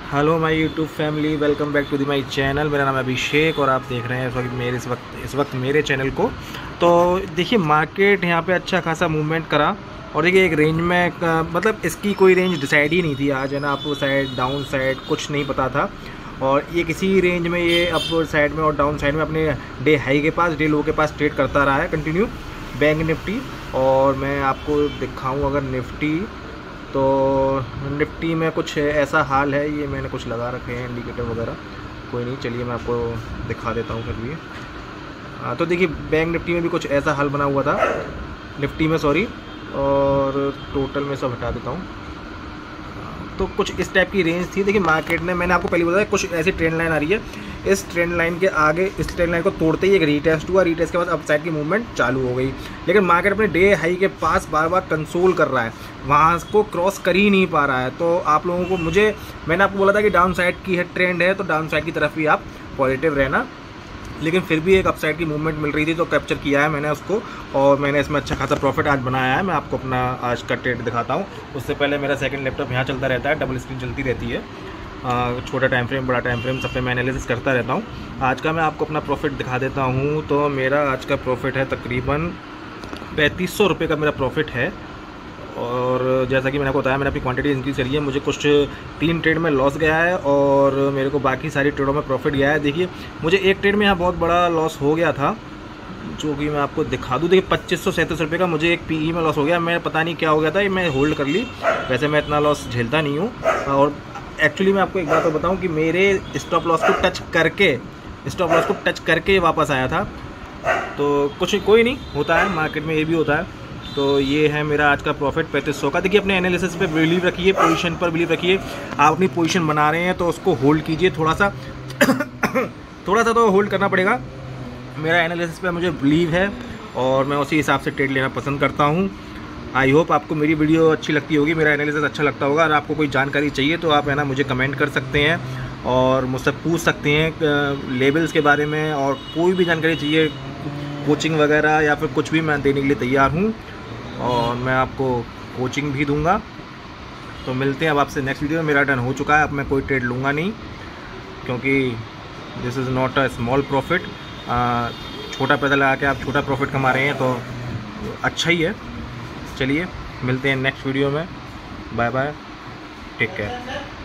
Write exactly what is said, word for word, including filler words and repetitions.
Hello my YouTube family, welcome back to the my channel. मेरा नाम है अभिषेक और आप देख रहे हैं इस वक्त मेरे इस वक्त इस वक्त मेरे चैनल को। तो देखिए, मार्केट यहाँ पे अच्छा खासा मूवमेंट करा और देखिए एक रेंज में आ, मतलब इसकी कोई रेंज डिसाइड ही नहीं थी आज, है ना। अप साइड डाउन साइड कुछ नहीं पता था और ये किसी रेंज में ये अप साइड में और डाउन साइड में अपने डे हाई के पास डे लो के पास ट्रेड करता रहा है कंटिन्यू, बैंक निफ्टी। और मैं आपको दिखाऊँ अगर निफ्टी, तो निफ्टी में कुछ ऐसा हाल है, ये मैंने कुछ लगा रखे हैं इंडिकेटर वगैरह, कोई नहीं, चलिए मैं आपको दिखा देता हूँ फिर भी। हाँ, तो देखिए बैंक निफ्टी में भी कुछ ऐसा हाल बना हुआ था, निफ्टी में सॉरी, और टोटल में सब हटा देता हूँ। तो कुछ इस टाइप की रेंज थी। देखिए मार्केट ने, मैंने आपको पहले बताया कुछ ऐसी ट्रेंड लाइन आ रही है, इस ट्रेंड लाइन के आगे इस ट्रेंड लाइन को तोड़ते ही एक रीटेस्ट हुआ, रीटेस्ट के बाद अप साइड की मूवमेंट चालू हो गई। लेकिन मार्केट अपने डे हाई के पास बार बार कंसोल कर रहा है, वहाँ को क्रॉस कर ही नहीं पा रहा है। तो आप लोगों को, मुझे मैंने आपको बोला था कि डाउन साइड की है ट्रेंड है, तो डाउन साइड की तरफ भी आप पॉजिटिव रहना, लेकिन फिर भी एक अपसाइड की मूवमेंट मिल रही थी तो कैप्चर किया है मैंने उसको, और मैंने इसमें अच्छा खासा प्रॉफिट आज बनाया है। मैं आपको अपना आज का ट्रेड दिखाता हूँ। उससे पहले मेरा सेकंड लैपटॉप यहाँ चलता रहता है, डबल स्क्रीन चलती रहती है, छोटा टाइम फ्रेम बड़ा टाइम फ्रेम सब पे मैं एनालिसिस करता रहता हूँ। आज का मैं आपको अपना प्रॉफिट दिखा देता हूँ। तो मेरा आज का प्रॉफिट है तकरीबन पैंतीस सौ रुपये का मेरा प्रॉफिट है। और जैसा कि मैंने आपको बताया, मैंने अपनी क्वांटिटी इंक्रीज करी है, मुझे कुछ तीन ट्रेड में लॉस गया है और मेरे को बाकी सारी ट्रेडों में प्रॉफिट गया है। देखिए मुझे एक ट्रेड में यहाँ बहुत बड़ा लॉस हो गया था, जो कि मैं आपको दिखा दूँ। देखिए पच्चीस सौ सैंतीस रुपये का मुझे एक पीई में लॉस हो गया, मैं पता नहीं क्या हो गया था, ये मैं होल्ड कर ली। वैसे मैं इतना लॉस झेलता नहीं हूँ। और एक्चुअली मैं आपको एक बात तो बताऊँ कि मेरे स्टॉप लॉस को टच करके स्टॉप लॉस को टच करके वापस आया था। तो कुछ कोई नहीं, होता है मार्केट में, ये भी होता है। तो ये है मेरा आज का प्रॉफिट पैंतीस सौ का। देखिए अपने एनालिसिस पे बिलीव रखिए, पोजीशन पर बिलीव रखिए। आप अपनी पोजीशन बना रहे हैं तो उसको होल्ड कीजिए, थोड़ा सा थोड़ा सा तो होल्ड करना पड़ेगा। मेरा एनालिसिस पे मुझे बिलीव है और मैं उसी हिसाब से ट्रेड लेना पसंद करता हूँ। आई होप आपको मेरी वीडियो अच्छी लगती होगी, मेरा एनालिसिस अच्छा लगता होगा। अगर आपको कोई जानकारी चाहिए तो आप है ना मुझे कमेंट कर सकते हैं और मुझसे पूछ सकते हैं लेवल्स के बारे में, और कोई भी जानकारी चाहिए, कोचिंग वगैरह या फिर कुछ भी, मैं देने के लिए तैयार हूँ और मैं आपको कोचिंग भी दूंगा। तो मिलते हैं अब आपसे नेक्स्ट वीडियो में। मेरा डन हो चुका है, अब मैं कोई ट्रेड लूँगा नहीं, क्योंकि this is not a small profit. छोटा पैसा लगा के आप छोटा प्रॉफिट कमा रहे हैं तो अच्छा ही है। चलिए मिलते हैं नेक्स्ट वीडियो में, बाय बाय, टेक केयर।